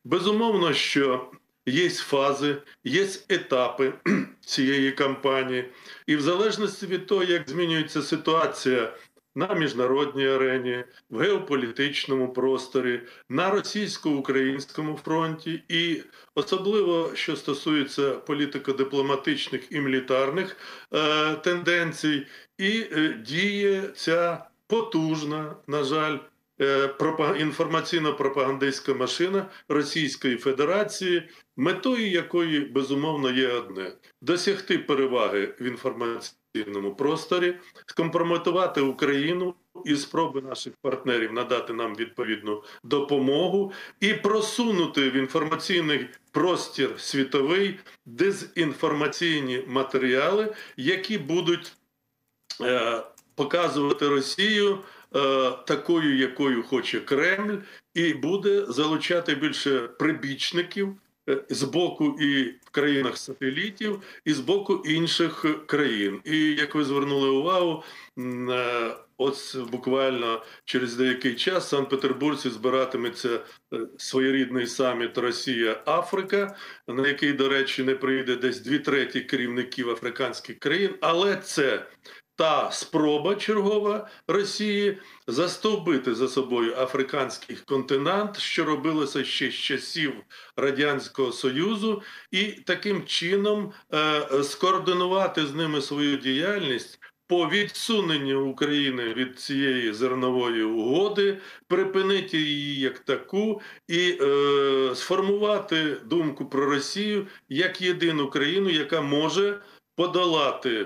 Безумовно, що є фази, є етапи цієї кампанії, і в залежності від того, як змінюється ситуація на міжнародній арені, в геополітичному просторі, на російсько-українському фронті, і особливо, що стосується політико-дипломатичних і мілітарних тенденцій, і діє ця потужна, на жаль, інформаційно-пропагандистська машина Російської Федерації, метою якої, безумовно, є одне – досягти переваги в інформаційному просторі, скомпрометувати Україну і спроби наших партнерів надати нам відповідну допомогу і просунути в інформаційний простір світовий дезінформаційні матеріали, які будуть показувати Росію такою, якою хоче Кремль, і буде залучати більше прибічників з боку і в країнах-сателітів, і з боку інших країн. І, як ви звернули увагу, ось буквально через деякий час в Санкт-Петербурзі збиратиметься своєрідний саміт Росія-Африка, на який, до речі, не прийде десь 2/3 керівників африканських країн, але це та спроба чергова Росії застовбити за собою африканський континент, що робилося ще з часів Радянського Союзу, і таким чином скоординувати з ними свою діяльність по відсуненню України від цієї зернової угоди, припинити її як таку і сформувати думку про Росію як єдину країну, яка може подолати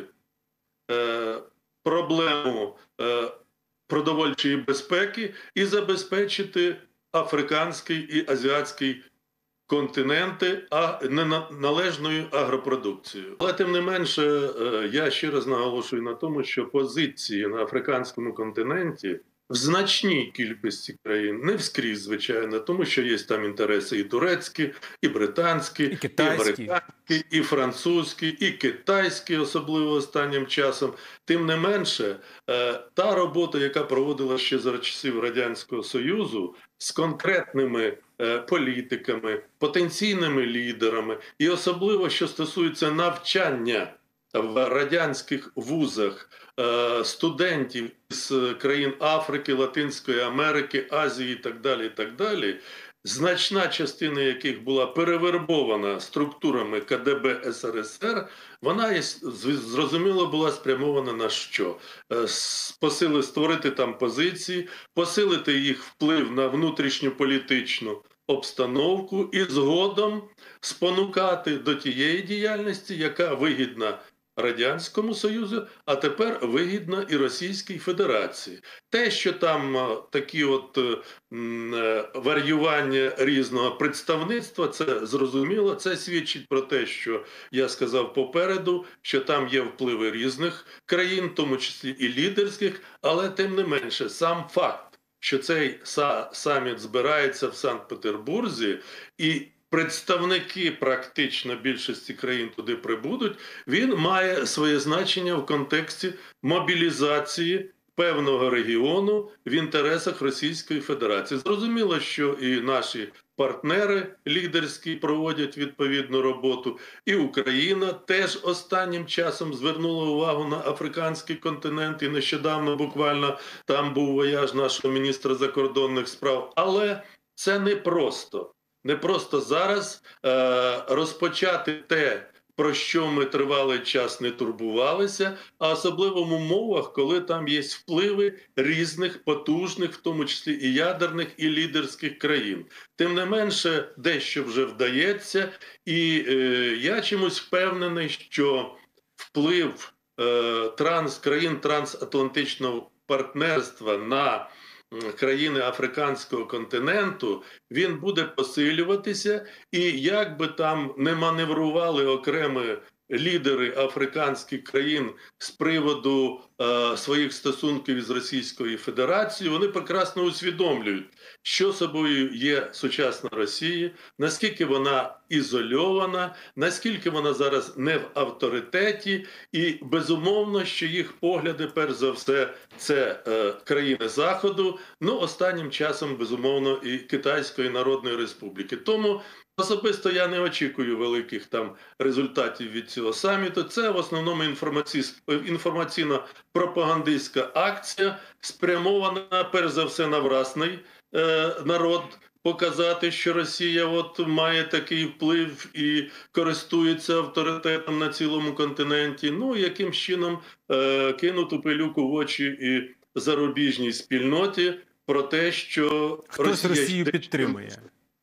проблему продовольчої безпеки і забезпечити африканський і азіатський континенти належною агропродукцією. Але тим не менше, я ще раз наголошую на тому, що позиції на африканському континенті в значній кількості країн, не вскрізь, звичайно, тому що є там інтереси і турецькі, і британські, і американські, і французькі, і китайські, особливо останнім часом. Тим не менше, та робота, яка проводилася ще за часів Радянського Союзу, з конкретними політиками, потенційними лідерами, і особливо, що стосується навчання в радянських вузах студентів з країн Африки, Латинської Америки, Азії і так далі, значна частина яких була перевербована структурами КДБ СРСР, вона, зрозуміло, була спрямована на що? Створити там позиції, посилити їх вплив на внутрішньополітичну обстановку і згодом спонукати до тієї діяльності, яка вигідна Радянському Союзу, а тепер вигідна і Російській Федерації. Те, що там такі от варіювання різного представництва, це зрозуміло, це свідчить про те, що я сказав попереду, що там є впливи різних країн, в тому числі і лідерських, але тим не менше, сам факт, що цей саміт збирається в Санкт-Петербурзі і представники практично більшості країн туди прибудуть, він має своє значення в контексті мобілізації певного регіону в інтересах Російської Федерації. Зрозуміло, що і наші партнери лідерські проводять відповідну роботу, і Україна теж останнім часом звернула увагу на африканський континент, і нещодавно буквально там був вояж нашого міністра закордонних справ. Але це не просто. Не просто зараз розпочати те, про що ми тривалий час не турбувалися, а особливо в умовах, коли там є впливи різних потужних, в тому числі і ядерних, і лідерських країн. Тим не менше, дещо вже вдається, і я чомусь впевнений, що вплив країн трансатлантичного партнерства на країни африканського континенту, він буде посилюватися, і як би там не маневрували окремі лідери африканських країн з приводу своїх стосунків із Російською Федерацією, вони прекрасно усвідомлюють, що собою є сучасна Росія, наскільки вона ізольована, наскільки вона зараз не в авторитеті, і безумовно, що їх погляди, перш за все, це країни Заходу, ну, останнім часом, безумовно, і Китайської Народної Республіки. Тому особисто я не очікую великих там результатів від цього саміту. Це в основному інформаційно-пропагандистська акція, спрямована перш за все на власний народ, показати, що Росія от має такий вплив і користується авторитетом на цілому континенті. Ну, яким чином кинути пилюку в очі і зарубіжній спільноті про те, що хтось Росію підтримує.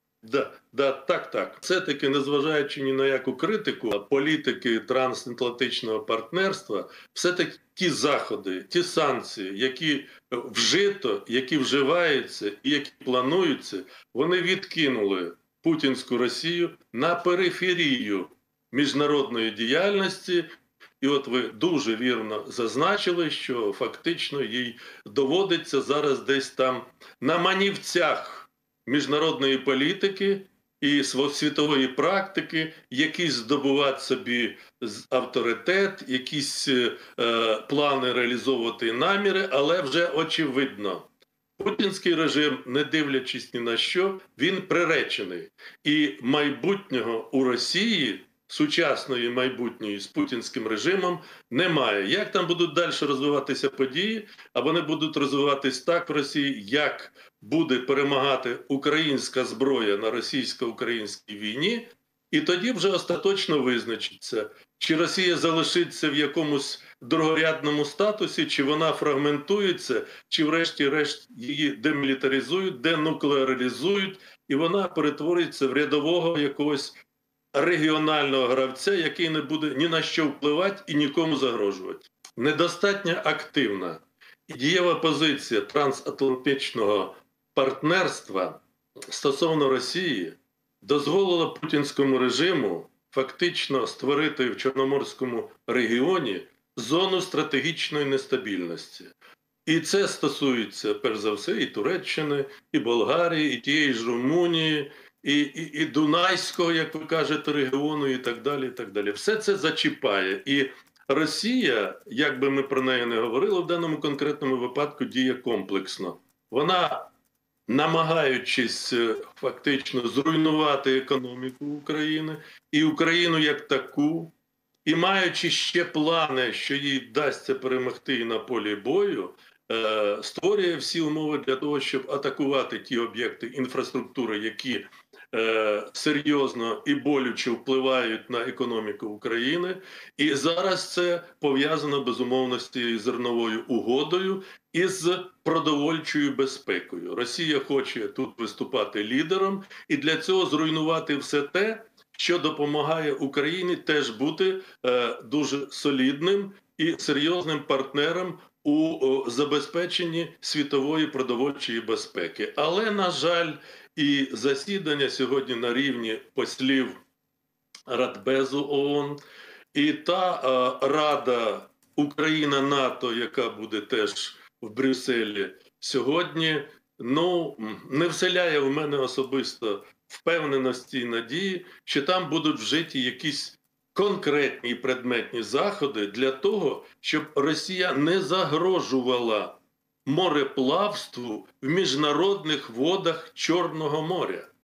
Так. Все-таки, незважаючи ні на яку критику, політики трансатлантичного партнерства, все-таки ті заходи, ті санкції, які вжито, які вживаються і які плануються, вони відкинули путінську Росію на периферію міжнародної діяльності. І от ви дуже вірно зазначили, що фактично їй доводиться зараз десь там на манівцях міжнародної політики і світової практики якісь здобувати собі авторитет, якісь плани реалізовувати наміри, але вже очевидно. Путінський режим, не дивлячись ні на що, він приречений. І майбутнього у Росії, сучасної майбутньої з путінським режимом, немає. Як там будуть далі розвиватися події, а вони будуть розвиватись так в Росії, як буде перемагати українська зброя на російсько-українській війні, і тоді вже остаточно визначиться, чи Росія залишиться в якомусь другорядному статусі, чи вона фрагментується, чи врешті-решт її демілітаризують, денуклеаризують, і вона перетворюється в рядового якогось регіонального гравця, який не буде ні на що впливати і нікому загрожувати. Недостатньо активна і дієва позиція трансатлантичного партнерства стосовно Росії дозволила путінському режиму фактично створити в Чорноморському регіоні зону стратегічної нестабільності. І це стосується, перш за все, і Туреччини, і Болгарії, і тієї ж Румунії, і Дунайського, як ви кажете, регіону, і так далі, і так далі. Все це зачіпає. І Росія, як би ми про неї не говорили, в даному конкретному випадку діє комплексно. Вона, намагаючись фактично зруйнувати економіку України, і Україну як таку, і маючи ще плани, що їй вдасться перемогти і на полі бою, створює всі умови для того, щоб атакувати ті об'єкти інфраструктури, які серйозно і болюче впливають на економіку України. І зараз це пов'язано, безумовно, з цією зерновою угодою і з продовольчою безпекою. Росія хоче тут виступати лідером і для цього зруйнувати все те, що допомагає Україні теж бути дуже солідним і серйозним партнером у забезпеченні світової продовольчої безпеки. Але, на жаль, і засідання сьогодні на рівні послів Радбезу ООН, і та Рада Україна-НАТО, яка буде теж в Брюсселі сьогодні, не вселяє в мене особисто впевненості і надії, що там будуть вжиті якісь конкретні предметні заходи для того, щоб Росія не загрожувала мореплавству в міжнародних водах Чорного моря.